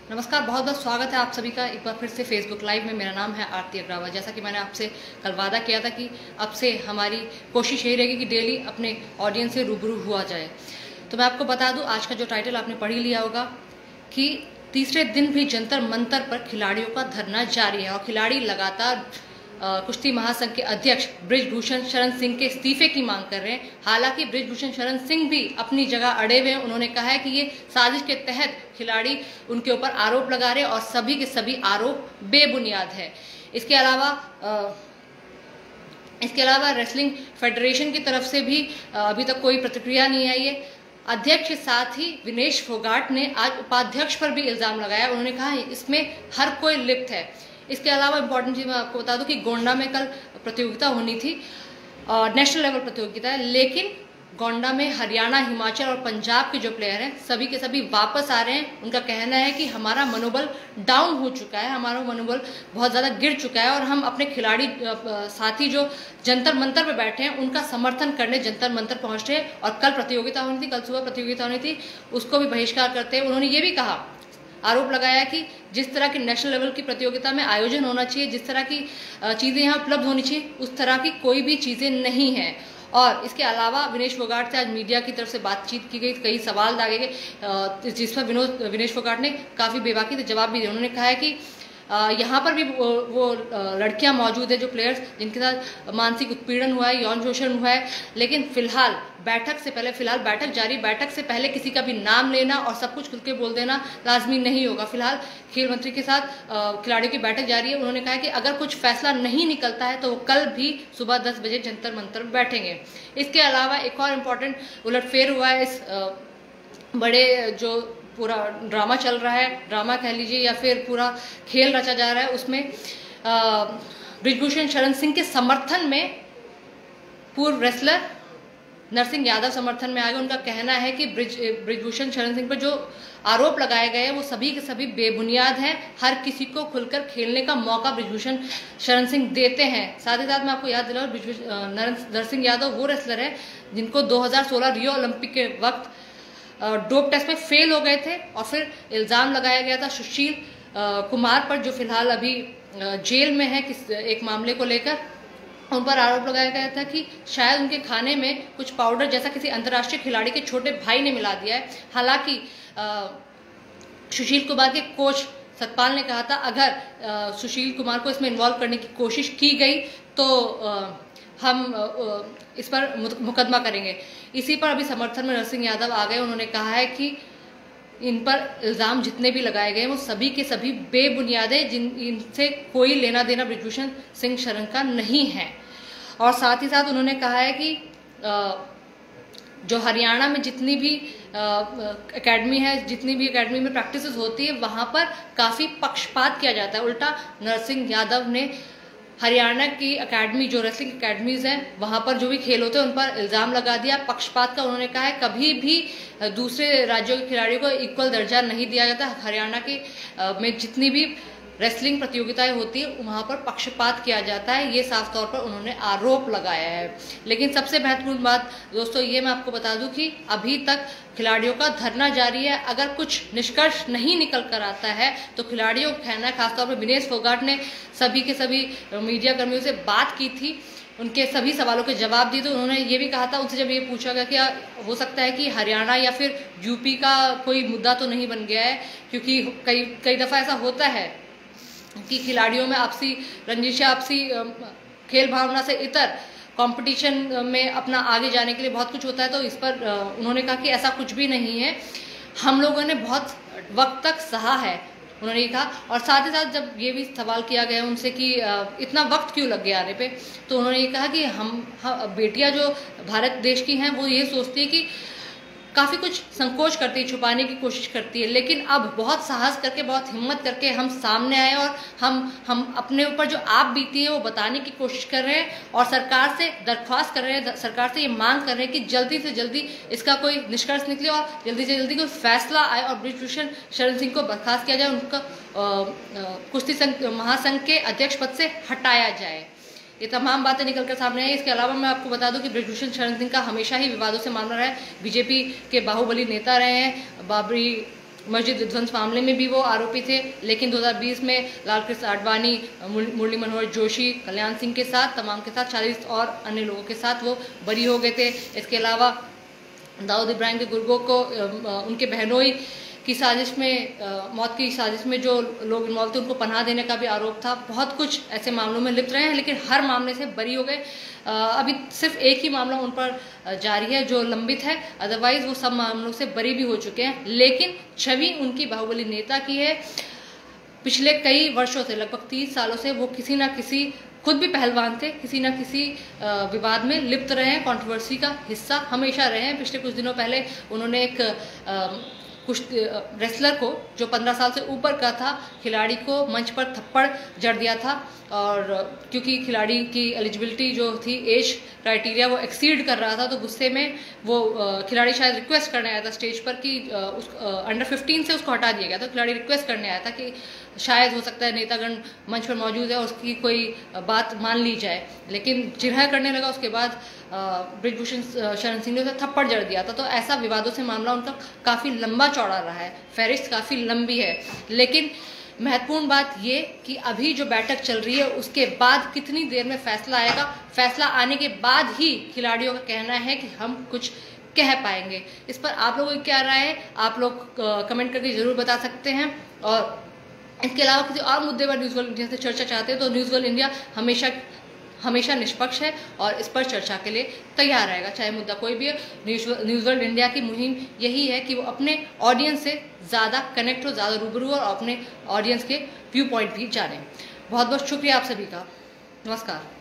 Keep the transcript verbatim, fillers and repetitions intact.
नमस्कार, बहुत बहुत स्वागत है आप सभी का एक बार फिर से फेसबुक लाइव में। मेरा नाम है आरती अग्रवाल। जैसा कि मैंने आपसे कल वादा किया था कि अब से हमारी कोशिश यही रहेगी कि डेली अपने ऑडियंस से रूबरू हुआ जाए। तो मैं आपको बता दूं, आज का जो टाइटल आपने पढ़ ही लिया होगा कि तीसरे दिन भी जंतर मंतर पर खिलाड़ियों का धरना जारी है और खिलाड़ी लगातार कुश्ती महासंघ के अध्यक्ष बृजभूषण शरण सिंह के इस्तीफे की मांग कर रहे हैं। हालांकि बृजभूषण शरण सिंह भी अपनी जगह अड़े हुए हैं। उन्होंने कहा है कि ये साजिश के तहत खिलाड़ी उनके ऊपर आरोप लगा रहे हैं और सभी के सभी आरोप बेबुनियाद है। इसके अलावा इसके अलावा रेसलिंग फेडरेशन की तरफ से भी अभी तक कोई प्रतिक्रिया नहीं आई है। अध्यक्ष के साथ ही विनेश फोगाट ने आज उपाध्यक्ष पर भी इल्जाम लगाया। उन्होंने कहा इसमें हर कोई लिप्त है। इसके अलावा इम्पोर्टेंट चीज मैं आपको बता दूं कि गोंडा में कल प्रतियोगिता होनी थी, नेशनल लेवल प्रतियोगिता है, लेकिन गोंडा में हरियाणा, हिमाचल और पंजाब के जो प्लेयर हैं सभी के सभी वापस आ रहे हैं। उनका कहना है कि हमारा मनोबल डाउन हो चुका है, हमारा मनोबल बहुत ज़्यादा गिर चुका है और हम अपने खिलाड़ी साथी जो जंतर मंतर पे बैठे हैं उनका समर्थन करने जंतर मंतर पहुंच रहे। और कल प्रतियोगिता होनी थी, कल सुबह प्रतियोगिता होनी थी, उसको भी बहिष्कार करते हैं। उन्होंने ये भी कहा, आरोप लगाया कि जिस तरह की नेशनल लेवल की प्रतियोगिता में आयोजन होना चाहिए, जिस तरह की चीज़ें यहाँ उपलब्ध होनी चाहिए, उस तरह की कोई भी चीज़ें नहीं हैं। और इसके अलावा विनेश फोगाट से आज मीडिया की तरफ से बातचीत की गई, कई सवाल दागे गए जिस पर विनोद विनेश फोगाट ने काफ़ी बेबाकी से जवाब भी दिया। उन्होंने कहा है कि यहाँ पर भी वो, वो लड़कियां मौजूद है, जो प्लेयर्स जिनके साथ मानसिक उत्पीड़न हुआ है, यौन शोषण हुआ है, लेकिन फिलहाल बैठक से पहले फिलहाल बैठक जारी बैठक से पहले किसी का भी नाम लेना और सब कुछ खुल के बोल देना लाजमी नहीं होगा। फिलहाल खेल मंत्री के साथ खिलाड़ियों की बैठक जारी है। उन्होंने कहा कि अगर कुछ फैसला नहीं निकलता है तो वो कल भी सुबह दस बजे जंतर मंतर बैठेंगे। इसके अलावा एक और इम्पोर्टेंट उलटफेर हुआ है। इस बड़े जो पूरा ड्रामा चल रहा है, ड्रामा कह लीजिए या फिर पूरा खेल रचा जा रहा है, उसमें बृजभूषण शरण सिंह के समर्थन में पूर्व रेसलर नरसिंह यादव समर्थन में आ गए। उनका कहना है कि ब्रिज बृजभूषण शरण सिंह पर जो आरोप लगाए गए हैं वो सभी के सभी बेबुनियाद हैं। हर किसी को खुलकर खेलने का मौका बृजभूषण शरण सिंह देते हैं। साथ ही साथ मैं आपको याद दिलाऊं, नरसिंह यादव वो रेसलर है जिनको दो हज़ार सोलह रियो ओलंपिक के वक्त डोप टेस्ट में फेल हो गए थे और फिर इल्ज़ाम लगाया गया था सुशील कुमार पर, जो फिलहाल अभी जेल में है किस एक मामले को लेकर। उन पर आरोप लगाया गया था कि शायद उनके खाने में कुछ पाउडर जैसा किसी अंतर्राष्ट्रीय खिलाड़ी के छोटे भाई ने मिला दिया है। हालांकि सुशील कुमार के कोच सतपाल ने कहा था अगर आ, सुशील कुमार को इसमें इन्वॉल्व करने की कोशिश की गई तो आ, हम इस पर मुकदमा करेंगे। इसी पर अभी समर्थन में नरसिंह यादव आ गए। उन्होंने कहा है कि इन पर इल्ज़ाम जितने भी लगाए गए वो सभी के सभी बेबुनियाद है, जिन इनसे कोई लेना देना बृजभूषण सिंह शरण का नहीं है। और साथ ही साथ उन्होंने कहा है कि जो हरियाणा में जितनी भी एकेडमी है, जितनी भी एकेडमी में प्रैक्टिसेस होती है, वहाँ पर काफ़ी पक्षपात किया जाता है। उल्टा नरसिंह यादव ने हरियाणा की एकेडमी, जो रेसलिंग एकेडमीज हैं, वहाँ पर जो भी खेल होते हैं उन पर इल्ज़ाम लगा दिया पक्षपात का। उन्होंने कहा है कभी भी दूसरे राज्यों के खिलाड़ियों को इक्वल दर्जा नहीं दिया जाता। हरियाणा के में जितनी भी रेसलिंग प्रतियोगिताएं होती है वहाँ पर पक्षपात किया जाता है, ये साफ तौर पर उन्होंने आरोप लगाया है। लेकिन सबसे महत्वपूर्ण बात दोस्तों ये मैं आपको बता दूं कि अभी तक खिलाड़ियों का धरना जारी है। अगर कुछ निष्कर्ष नहीं निकल कर आता है तो खिलाड़ियों का कहना है, खासतौर पर विनेश फोगाट ने सभी के सभी मीडिया कर्मियों से बात की थी, उनके सभी सवालों के जवाब दिए। तो उन्होंने ये भी कहा था, उनसे जब ये पूछा गया कि हो सकता है कि हरियाणा या फिर यूपी का कोई मुद्दा तो नहीं बन गया है, क्योंकि कई कई दफ़ा ऐसा होता है कि खिलाड़ियों में आपसी रंजिश, आपसी खेल भावना से इतर कंपटीशन में अपना आगे जाने के लिए बहुत कुछ होता है। तो इस पर उन्होंने कहा कि ऐसा कुछ भी नहीं है, हम लोगों ने बहुत वक्त तक सहा है, उन्होंने कहा। और साथ ही साथ जब ये भी सवाल किया गया उनसे कि इतना वक्त क्यों लग गया आने पे, तो उन्होंने ये कहा कि हम, हम बेटियां जो भारत देश की हैं वो ये सोचती है कि काफ़ी कुछ संकोच करती है, छुपाने की कोशिश करती है, लेकिन अब बहुत साहस करके, बहुत हिम्मत करके हम सामने आए और हम हम अपने ऊपर जो आप बीती है वो बताने की कोशिश कर रहे हैं और सरकार से दरख्वास्त कर रहे हैं, सरकार से ये मांग कर रहे हैं कि जल्दी से जल्दी इसका कोई निष्कर्ष निकले और जल्दी से जल्दी कोई फैसला आए और बृजभूषण शरण सिंह को बर्खास्त किया जाए, उनका कुश्ती संघ महासंघ के अध्यक्ष पद से हटाया जाए। ये तमाम बातें निकल कर सामने आई। इसके अलावा मैं आपको बता दूं कि बृजभूषण शरण सिंह का हमेशा ही विवादों से मामला रहा है। बीजेपी के बाहुबली नेता रहे हैं, बाबरी मस्जिद विध्वंस मामले में भी वो आरोपी थे, लेकिन दो हज़ार बीस में लालकृष्ण आडवाणी, मुरली मनोहर जोशी, कल्याण सिंह के साथ तमाम के साथ चालीस और अन्य लोगों के साथ वो बरी हो गए थे। इसके अलावा दाऊद इब्राहिम के गुर्गों को उनके बहनोई की साजिश में, मौत की साजिश में जो लोग इन्वॉल्व थे उनको पनाह देने का भी आरोप था। बहुत कुछ ऐसे मामलों में लिप्त रहे हैं, लेकिन हर मामले से बरी हो गए। अभी सिर्फ एक ही मामला उन पर जारी है जो लंबित है, अदरवाइज वो सब मामलों से बरी भी हो चुके हैं। लेकिन छवि उनकी बाहुबली नेता की है। पिछले कई वर्षों से, लगभग तीस सालों से वो किसी ना किसी, खुद भी पहलवान थे, किसी ना किसी विवाद में लिप्त रहे हैं, कंट्रोवर्सी का हिस्सा हमेशा रहे हैं। पिछले कुछ दिनों पहले उन्होंने एक कुछ रेसलर को, जो पंद्रह साल से ऊपर का था, खिलाड़ी को मंच पर थप्पड़ जड़ दिया था, और क्योंकि खिलाड़ी की एलिजिबिलिटी जो थी, एज क्राइटेरिया, वो एक्सीड कर रहा था, तो गुस्से में वो खिलाड़ी शायद रिक्वेस्ट करने आया था स्टेज पर कि उस अंडर फिफ्टीन से उसको हटा दिया गया था। तो खिलाड़ी रिक्वेस्ट करने आया था कि शायद हो सकता है नेतागण मंच पर मौजूद है और उसकी कोई बात मान ली जाए, लेकिन जिरह करने लगा। उसके बाद ब्रिजभूषण शरण सिंह ने उसे थप्पड़ जड़ दिया था। तो ऐसा विवादों से मामला उनका काफ़ी लंबा चौड़ा रहा है, फहरिस्त काफ़ी लंबी है। लेकिन महत्वपूर्ण बात ये कि अभी जो बैठक चल रही है उसके बाद कितनी देर में फैसला आएगा, फैसला आने के बाद ही खिलाड़ियों का कहना है कि हम कुछ कह पाएंगे। इस पर आप लोगों की क्या राय है, आप लोग कमेंट करके जरूर बता सकते हैं। और इसके अलावा किसी और मुद्दे पर न्यूज़ वर्ल्ड इंडिया से चर्चा चाहते हैं तो न्यूज़ वर्ल्ड इंडिया हमेशा हमेशा निष्पक्ष है और इस पर चर्चा के लिए तैयार रहेगा, चाहे मुद्दा कोई भी है। न्यूज़ वर्ल्ड इंडिया की मुहिम यही है कि वो अपने ऑडियंस से ज़्यादा कनेक्ट हो, ज़्यादा रूबरू हो और अपने ऑडियंस के व्यू पॉइंट भी जाने। बहुत बहुत शुक्रिया आप सभी का। नमस्कार।